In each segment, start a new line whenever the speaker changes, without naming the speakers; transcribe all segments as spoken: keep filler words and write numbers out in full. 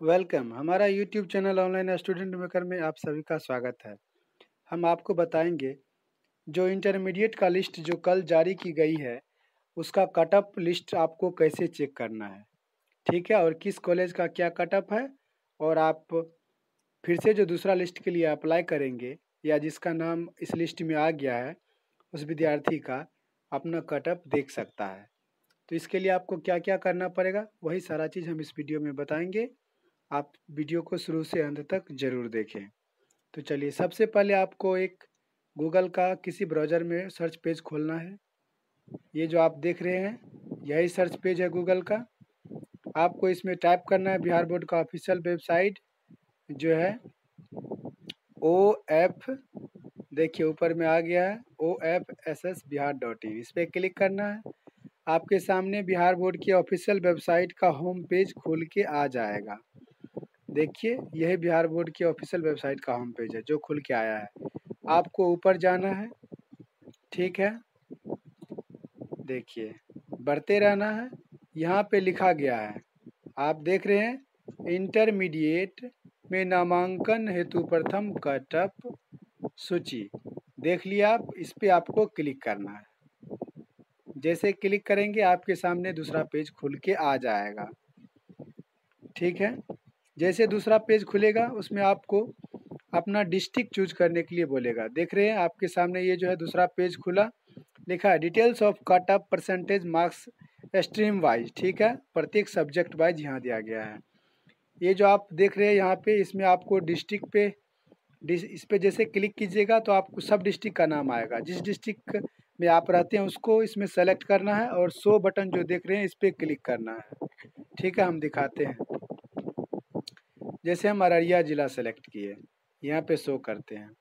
Welcome. हमारा YouTube channel online student maker में आप सभी का स्वागत है। हम आपको बताएंगे जो इंटरमीडिएट का लिस्ट जो कल जारी की गई है उसका कट ऑफ लिस्ट आपको कैसे चेक करना है, ठीक है, और किस कॉलेज का क्या कट ऑफ है। और आप फिर से जो दूसरा लिस्ट के लिए अप्लाई करेंगे या जिसका नाम इस लिस्ट में आ गया है उस विद्यार्थी का अपना कट ऑफ देख सकता है। तो इसके लिए आपको क्या क्या करना पड़ेगा वही सारा चीज़ हम इस वीडियो में बताएंगे। आप वीडियो को शुरू से अंत तक ज़रूर देखें। तो चलिए, सबसे पहले आपको एक गूगल का किसी ब्राउज़र में सर्च पेज खोलना है। ये जो आप देख रहे हैं यही सर्च पेज है गूगल का। आपको इसमें टाइप करना है बिहार बोर्ड का ऑफिशियल वेबसाइट जो है ओ एफ, देखिए ऊपर में आ गया है O F S S Bihar dot in. इस पर क्लिक करना है। आपके सामने बिहार बोर्ड की ऑफिशियल वेबसाइट का होम पेज खुल के आ जाएगा। देखिए यही बिहार बोर्ड की ऑफिशियल वेबसाइट का होम पेज है जो खुल के आया है। आपको ऊपर जाना है, ठीक है, देखिए बढ़ते रहना है। यहाँ पे लिखा गया है, आप देख रहे हैं, इंटरमीडिएट में नामांकन हेतु प्रथम कट ऑफ सूची। देख लिया आप, इस पे आपको क्लिक करना है। जैसे क्लिक करेंगे आपके सामने दूसरा पेज खुल के आ जाएगा, ठीक है। जैसे दूसरा पेज खुलेगा उसमें आपको अपना डिस्ट्रिक्ट चूज करने के लिए बोलेगा। देख रहे हैं आपके सामने ये जो है दूसरा पेज खुला, लिखा है details of cut off percentage marks stream wise, ठीक है, प्रत्येक सब्जेक्ट वाइज यहाँ दिया गया है। ये जो आप देख रहे हैं यहाँ पे, इसमें आपको डिस्ट्रिक्ट पे इस पे जैसे क्लिक कीजिएगा तो आपको सब डिस्ट्रिक्ट का नाम आएगा। जिस डिस्ट्रिक्ट में आप रहते हैं उसको इसमें सेलेक्ट करना है और शो बटन जो देख रहे हैं इस पर क्लिक करना है, ठीक है। हम दिखाते हैं, जैसे हम अररिया जिला सेलेक्ट किए, यहाँ पे शो करते हैं।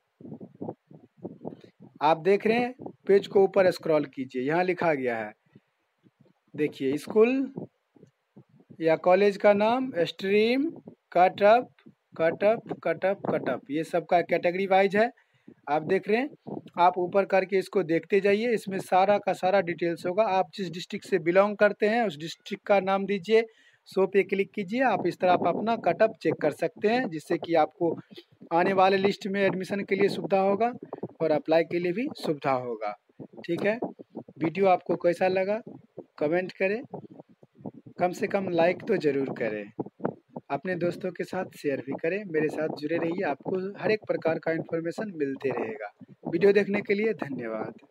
आप देख रहे हैं पेज को ऊपर स्क्रॉल कीजिए, यहाँ लिखा गया है, देखिए स्कूल या कॉलेज का नाम, stream, cut off, cut off, cut off, cut off, ये सबका कैटेगरी वाइज है। आप देख रहे हैं, आप ऊपर करके इसको देखते जाइए, इसमें सारा का सारा डिटेल्स होगा। आप जिस डिस्ट्रिक्ट से बिलोंग करते हैं उस डिस्ट्रिक्ट का नाम दीजिए, शो पे क्लिक कीजिए। आप इस तरह आप अपना कट ऑफ चेक कर सकते हैं, जिससे कि आपको आने वाले लिस्ट में एडमिशन के लिए सुविधा होगा और अप्लाई के लिए भी सुविधा होगा, ठीक है। वीडियो आपको कैसा लगा कमेंट करें, कम से कम लाइक तो ज़रूर करें, अपने दोस्तों के साथ शेयर भी करें। मेरे साथ जुड़े रहिए, आपको हर एक प्रकार का इन्फॉर्मेशन मिलते रहेगा। वीडियो देखने के लिए धन्यवाद।